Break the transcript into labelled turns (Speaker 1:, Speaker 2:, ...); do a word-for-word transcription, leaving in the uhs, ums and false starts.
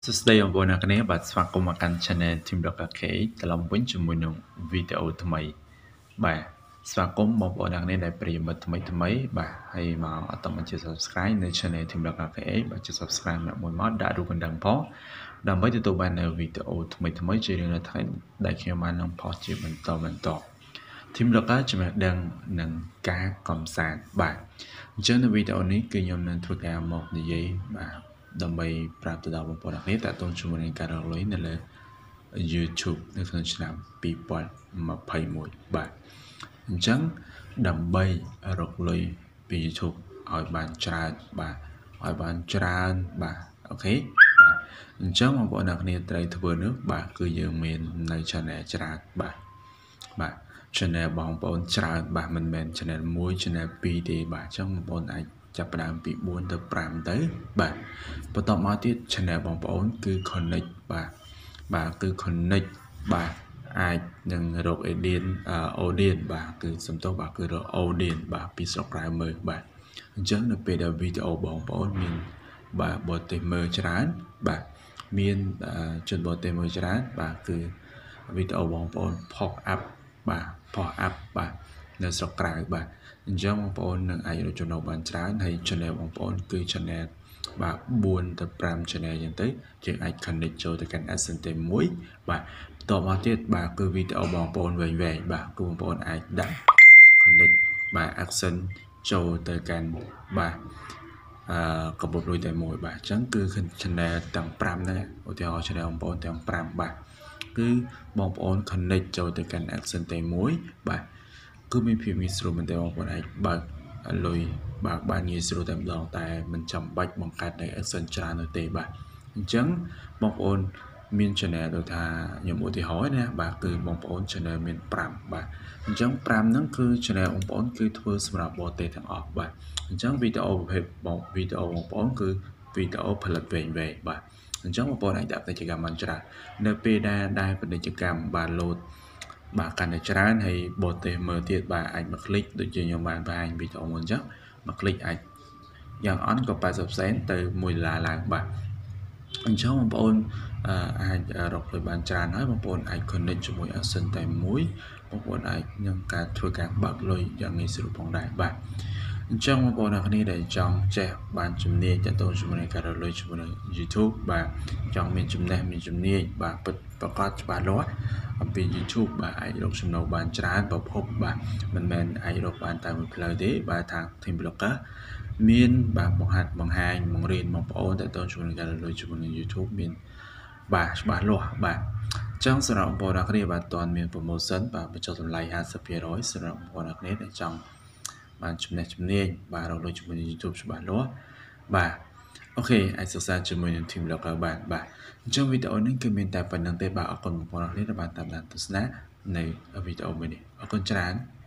Speaker 1: សួស្តីបងប្អូនអ្នកនាងបាទស្វាគមន៍មកកាន់ Channel Team Vlogger ត្រឡប់វិញជាមួយនឹងវីដេអូថ្មីបាទស្វាគមន៍បងប្អូនអ្នកនាងដែលប្រិយមិត្តថ្មីថ្មីបាទហើយមកអត់តមកជា Subscribe នៅ Channel Team Vlogger បាទជា Subscribe មកមួយមកដាក់រូបកណ្ដឹងផងដើម្បីទទួលបាននៅវីដេអូថ្មីថ្មីជារៀងរាល់ថ្ងៃដែលខ្ញុំបាននឹងផុសជាបន្តបន្ត Team Vlogger ចំណេះដឹងនឹងការកំសាន្តបាទអញ្ចឹងនៅវីដេអូនេះគឺខ្ញុំនឹងធ្វើការមកនិយាយបាទដើម្បីប្រាប់ទៅដល់បងប្អូនអ្នកនាងតើតើជាមួយនឹងការរកលុយនៅលើ YouTube នៅក្នុងឆ្នាំពីរពាន់ម្ភៃមួយបាទអញ្ចឹងដើម្បីរកលុយពី YouTube ឲ្យបានច្រើនបាទឲ្យបានច្រើនបាទអូខេបាទអញ្ចឹងបងប្អូនអ្នកនាងត្រូវធ្វើនោះបាទគឺយើងមាននៅ channel ច្រើនបាទបាទ channel បងប្អូនច្រើនបាទមិនមែន channel មួយ channel ពីរទេបាទអញ្ចឹងបងប្អូនអាចចាប់ផ្ដើមពីbốnទៅ5ទៅបាទបន្តមកទៀត channel បងប្អូនគឺ connect បាទបាទគឺ connect បាទអាចនឹងរក audience audience បាទគឺសំទោសបាទគឺរក audience បាទពីស្រុកក្រៅមើលបាទអញ្ចឹងនៅពេលដែលវីដេអូបងប្អូនមានបាទបរទេសមើលច្រើនបាទមានជនបរទេសមើលច្រើនបាទគឺវីដេអូបងប្អូនផុស up បាទផុស up បាទនៅស្រុកក្រៅបាទអញ្ចឹងបងប្អូននឹងអាចរកចំណូលបានច្រើនហើយ channel បងប្អូនគឺ channel បាទbốnទៅ5 channel អញ្ចឹងទៅយើងអាច connect ចូលទៅកាន់ AdSense តែមួយបាទបន្តមកទៀតបាទគឺវីដេអូបងប្អូនវែងវែងបាទគឺបងប្អូនអាចដាក់ connect បាទ AdSense ចូលទៅកាន់បាទអឺកំពប់លុយតែមួយបាទអញ្ចឹងគឺ channel ទាំង5ហ្នឹងឧទាហរណ៍ channel បងប្អូនទាំង5បាទគឺបងប្អូន connect ចូលទៅកាន់ AdSense តែមួយបាទគឺមានភាពងាយស្រួលមែនតើបងប្អូនអាចបើកលុយបាទបានងាយស្រួលតែម្ដងតែមិនចាំបាច់បង្កើតនៅ AdSense ច្រើននោះទេបាទអញ្ចឹងបងប្អូនមាន channel ដូចថាខ្ញុំឧទាហរណ៍ណាបាទគឺបងប្អូន channel មាន5បាទអញ្ចឹង5ហ្នឹងគឺ channel បងប្អូនគឺធ្វើសម្រាប់បរទេសទាំងអស់បាទអញ្ចឹងវីដេអូប្រភេទបងវីដេអូបងប្អូនគឺវីដេអូផលិតវែងវែងបាទអញ្ចឹងបងប្អូនអាចដាក់ពាណិជ្ជកម្មបានច្រើននៅពេលដែលដែលពាណិជ្ជកម្មបានលោតបាទកាន់តែច្រើនហើយបរទេសមើលទៀតបាទអាចមក click ដូចជាខ្ញុំបានបង្ហាញវីដេអូមុនអញ្ចឹងមក click អាចយ៉ាងអន់ក៏80សេនទៅមួយដុល្លារឡើងបាទអញ្ចឹងបងប្អូនអាចរកលុយបានច្រើនហើយបងប្អូនអាច connect ជាមួយ AdSense តែមួយបងប្អូនអាចនឹងការធ្វើការបើកលុយយ៉ាងងាយស្រួលផងដែរបាទអញ្ចឹងបងប្អូនអ្នកគ្នាដែលចង់ចេះបានជំនាញទាក់ទងជាមួយនឹងការរកលុយជាមួយនឹង YouTube បាទចង់មានចំណេះមានជំនាញបាទពិតប្រាកដច្បាស់លាស់អំពី YouTube បាទអាចរកចំណូលបានច្រើនប្រភពបាទមិនមែនអាចរកបានតែមួយផ្លូវទេបាទថា Team Vlogger មានបាទបង្ហាត់បង្ហាញបង្រៀនបងប្អូនទាក់ទងជាមួយនឹងការរកលុយជាមួយនឹង YouTube មានបាទច្បាស់លាស់បាទអញ្ចឹងសម្រាប់បងប្អូនអ្នកគ្នាបាទតើមាន promotion បាទបញ្ចុះតម្លៃห้าสิบ%សម្រាប់បងប្អូនអ្នកគ្នាដែលចង់បានចំណេះជំនាញបាទរកលុយជាមួយនឹង YouTube ច្បាស់លាស់បាទអូខេអាចសិក្សាជាមួយនឹង Team Vlogger បានបាទអញ្ចឹងវីដេអូនេះគឺមានតែប៉ុណ្្នឹងទេបាទអរគុណបងប្អូនអ្នកគ្នាដែលបានតាមដានទស្សនានៅវីដេអូមួយនេះអរគុណច្រើន